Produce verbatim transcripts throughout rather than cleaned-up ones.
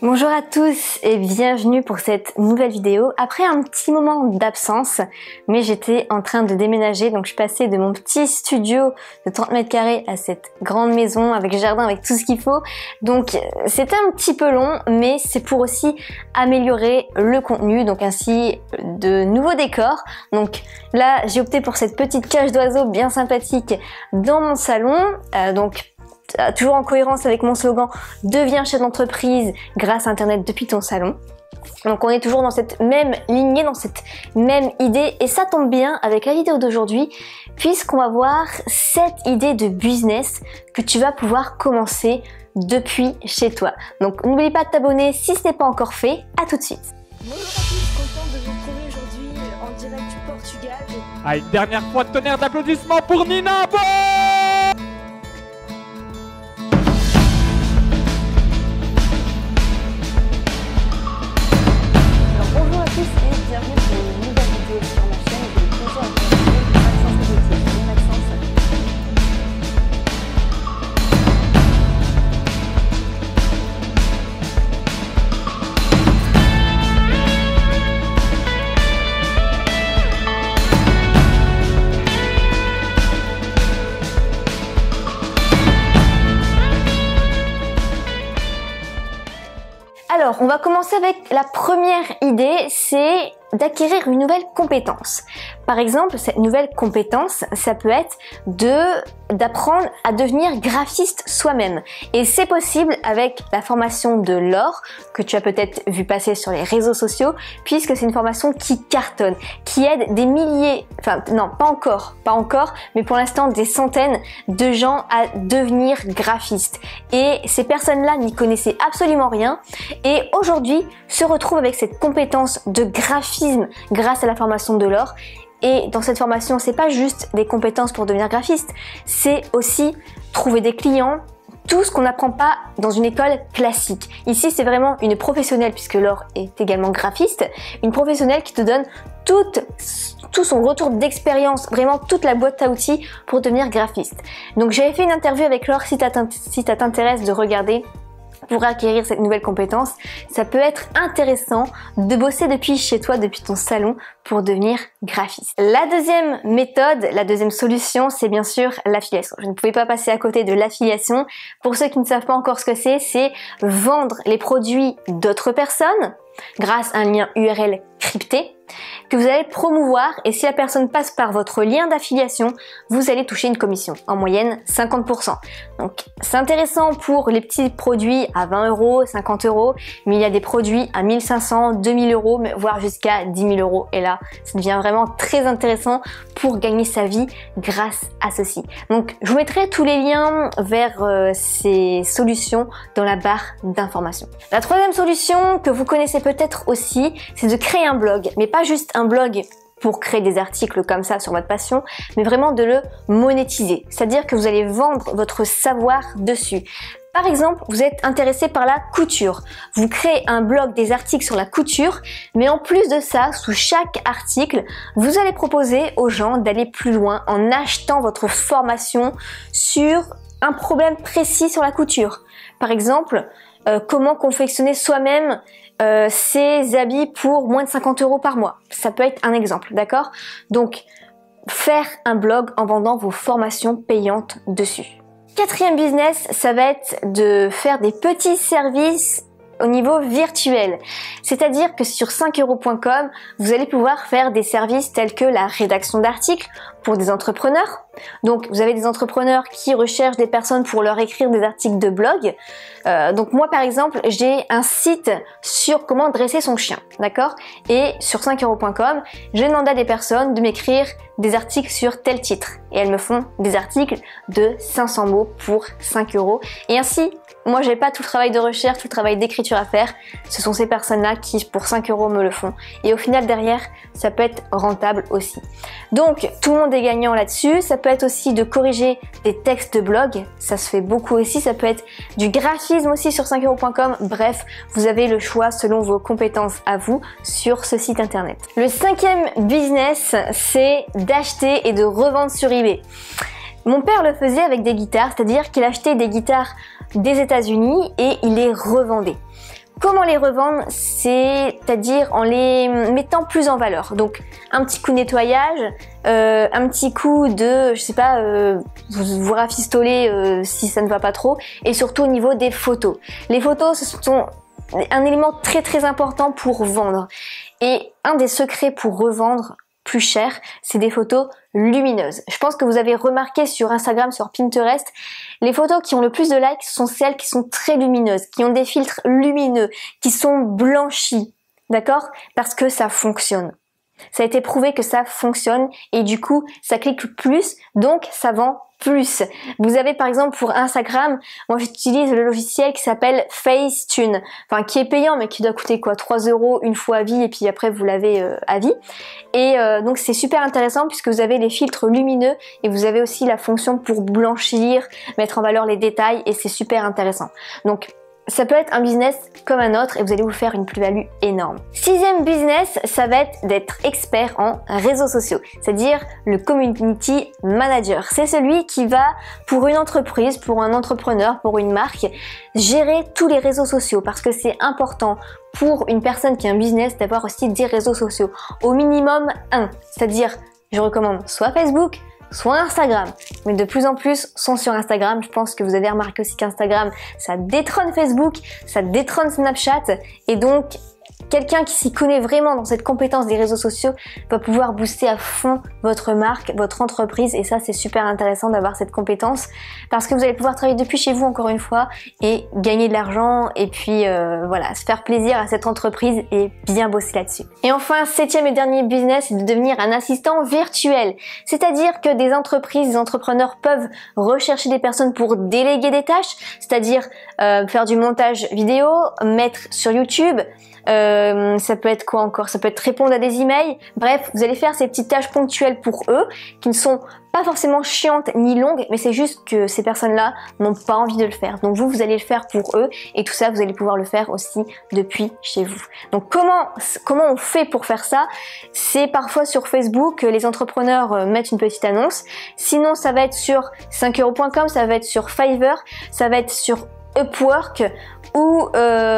Bonjour à tous et bienvenue pour cette nouvelle vidéo. Après un petit moment d'absence, mais j'étais en train de déménager, donc je passais de mon petit studio de trente mètres carrés à cette grande maison avec jardin, avec tout ce qu'il faut. Donc c'était un petit peu long, mais c'est pour aussi améliorer le contenu, donc ainsi de nouveaux décors. Donc là j'ai opté pour cette petite cage d'oiseaux bien sympathique dans mon salon, euh, donc toujours en cohérence avec mon slogan « Deviens chef d'entreprise grâce à Internet depuis ton salon ». Donc on est toujours dans cette même lignée, dans cette même idée, et ça tombe bien avec la vidéo d'aujourd'hui puisqu'on va voir cette idée de business que tu vas pouvoir commencer depuis chez toi. Donc n'oublie pas de t'abonner si ce n'est pas encore fait. À tout de suite. Bonjour à tous, content de vous retrouver aujourd'hui en direct du Portugal. Allez, dernière fois de tonnerre d'applaudissements pour Nina. Bon Bonjour à tous et bienvenue pour une nouvelle vidéo sur ma chaîne. J'ai le plaisir de vous retrouver Maxence Gauthier. Bonjour Maxence. Alors, on va commencer avec la première idée, c'est d'acquérir une nouvelle compétence. Par exemple, cette nouvelle compétence, ça peut être de d'apprendre à devenir graphiste soi-même. Et c'est possible avec la formation de Laure, que tu as peut-être vu passer sur les réseaux sociaux, puisque c'est une formation qui cartonne, qui aide des milliers, enfin non, pas encore, pas encore, mais pour l'instant des centaines de gens à devenir graphistes. Et ces personnes-là n'y connaissaient absolument rien, et aujourd'hui se retrouvent avec cette compétence de graphisme grâce à la formation de Laure. Et dans cette formation, c'est pas juste des compétences pour devenir graphiste, c'est aussi trouver des clients, tout ce qu'on n'apprend pas dans une école classique. Ici, c'est vraiment une professionnelle, puisque Laure est également graphiste, une professionnelle qui te donne toute, tout son retour d'expérience, vraiment toute la boîte à outils pour devenir graphiste. Donc j'avais fait une interview avec Laure, si ça si t'intéresse de regarder, pour acquérir cette nouvelle compétence, ça peut être intéressant de bosser depuis chez toi, depuis ton salon, pour devenir graphiste. La deuxième méthode, la deuxième solution, c'est bien sûr l'affiliation. Je ne pouvais pas passer à côté de l'affiliation. Pour ceux qui ne savent pas encore ce que c'est, c'est vendre les produits d'autres personnes grâce à un lien U R L crypté que vous allez promouvoir, et si la personne passe par votre lien d'affiliation, vous allez toucher une commission, en moyenne cinquante pour cent. Donc c'est intéressant pour les petits produits à vingt euros, cinquante euros, mais il y a des produits à mille cinq cents, deux mille euros, voire jusqu'à dix mille euros, et là ça devient vraiment très intéressant pour gagner sa vie grâce à ceci. Donc je vous mettrai tous les liens vers euh, ces solutions dans la barre d'informations. La troisième solution que vous connaissez peut-être aussi, c'est de créer un blog, mais pas juste un blog pour créer des articles comme ça sur votre passion, mais vraiment de le monétiser. C'est-à-dire que vous allez vendre votre savoir dessus. Par exemple, vous êtes intéressé par la couture. Vous créez un blog, des articles sur la couture, mais en plus de ça, sous chaque article, vous allez proposer aux gens d'aller plus loin en achetant votre formation sur un problème précis sur la couture. Par exemple, euh, comment confectionner soi-même Euh, ses habits pour moins de cinquante euros par mois. Ça peut être un exemple, d'accord? Donc, faire un blog en vendant vos formations payantes dessus. Quatrième business, ça va être de faire des petits services au niveau virtuel. C'est-à-dire que sur cinq euros point com, vous allez pouvoir faire des services tels que la rédaction d'articles pour des entrepreneurs. Donc vous avez des entrepreneurs qui recherchent des personnes pour leur écrire des articles de blog. Euh, donc moi par exemple, j'ai un site sur comment dresser son chien, d'accord? Et sur cinq euros point com, j'ai demandé à des personnes de m'écrire des articles sur tel titre. Et elles me font des articles de cinq cents mots pour cinq euros. Et ainsi, moi j'ai pas tout le travail de recherche, tout le travail d'écriture à faire. Ce sont ces personnes-là qui pour cinq euros me le font. Et au final derrière, ça peut être rentable aussi. Donc tout le monde est gagnant là-dessus. Ça peut être aussi de corriger des textes de blog. Ça se fait beaucoup aussi. Ça peut être du graphisme aussi sur cinq euros point com. Bref, vous avez le choix selon vos compétences à vous sur ce site internet. Le cinquième business, c'est d'acheter et de revendre sur eBay. Mon père le faisait avec des guitares, c'est-à-dire qu'il achetait des guitares des États-Unis et il les revendait. Comment les revendre? C'est-à-dire en les mettant plus en valeur. Donc un petit coup de nettoyage, euh, un petit coup de, je sais pas, euh, vous, vous rafistoler euh, si ça ne va pas trop, et surtout au niveau des photos. Les photos, ce sont un élément très très important pour vendre. Et un des secrets pour revendre plus cher, c'est des photos lumineuses. Je pense que vous avez remarqué sur Instagram, sur Pinterest, les photos qui ont le plus de likes sont celles qui sont très lumineuses, qui ont des filtres lumineux, qui sont blanchis, d'accord? Parce que ça fonctionne. Ça a été prouvé que ça fonctionne et du coup, ça clique plus, donc ça vend plus. Vous avez par exemple pour Instagram, moi j'utilise le logiciel qui s'appelle Facetune, enfin qui est payant mais qui doit coûter quoi, trois euros une fois à vie et puis après vous l'avez euh, à vie. Et euh, donc c'est super intéressant puisque vous avez les filtres lumineux et vous avez aussi la fonction pour blanchir, mettre en valeur les détails et c'est super intéressant. Donc ça peut être un business comme un autre et vous allez vous faire une plus-value énorme. Sixième business, ça va être d'être expert en réseaux sociaux, c'est-à-dire le community manager. C'est celui qui va, pour une entreprise, pour un entrepreneur, pour une marque, gérer tous les réseaux sociaux parce que c'est important pour une personne qui a un business d'avoir aussi des réseaux sociaux. Au minimum un, c'est-à-dire je recommande soit Facebook, soit Instagram, mais de plus en plus sont sur Instagram. Je pense que vous avez remarqué aussi qu'Instagram, ça détrône Facebook, ça détrône Snapchat, et donc quelqu'un qui s'y connaît vraiment dans cette compétence des réseaux sociaux va pouvoir booster à fond votre marque, votre entreprise, et ça c'est super intéressant d'avoir cette compétence parce que vous allez pouvoir travailler depuis chez vous encore une fois et gagner de l'argent et puis euh, voilà, se faire plaisir à cette entreprise et bien bosser là-dessus. Et enfin, septième et dernier business, c'est de devenir un assistant virtuel, c'est-à-dire que des entreprises, des entrepreneurs peuvent rechercher des personnes pour déléguer des tâches, c'est-à-dire euh, faire du montage vidéo, mettre sur YouTube. Euh, ça peut être quoi encore? Ça peut être répondre à des emails. Bref, vous allez faire ces petites tâches ponctuelles pour eux, qui ne sont pas forcément chiantes ni longues, mais c'est juste que ces personnes-là n'ont pas envie de le faire. Donc vous, vous allez le faire pour eux, et tout ça, vous allez pouvoir le faire aussi depuis chez vous. Donc comment comment on fait pour faire ça? C'est parfois sur Facebook, les entrepreneurs mettent une petite annonce. Sinon, ça va être sur cinq euros point com, ça va être sur Fiverr, ça va être sur Upwork, ou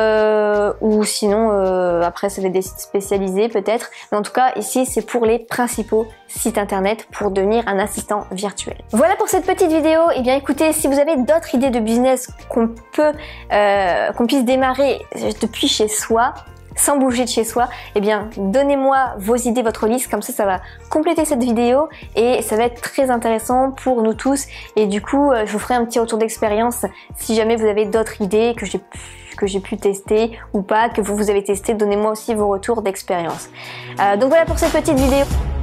euh, ou sinon euh, après ça va être des sites spécialisés peut-être, mais en tout cas ici c'est pour les principaux sites internet pour devenir un assistant virtuel. Voilà pour cette petite vidéo. Et bien écoutez, si vous avez d'autres idées de business qu'on peut euh, qu'on puisse démarrer depuis chez soi sans bouger de chez soi, eh bien donnez-moi vos idées, votre liste, comme ça ça va compléter cette vidéo et ça va être très intéressant pour nous tous, et du coup je vous ferai un petit retour d'expérience si jamais vous avez d'autres idées que j'ai que j'ai pu tester ou pas, que vous vous avez testé, donnez-moi aussi vos retours d'expérience. Euh, donc voilà pour cette petite vidéo.